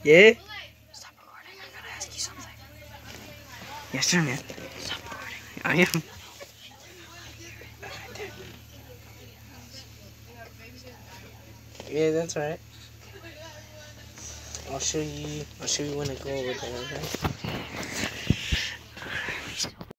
Yeah? Stop recording. I'm gonna ask you something. Yes, sir, man. Stop recording. I am. Yeah, that's right. I'll show you when I go over there, okay?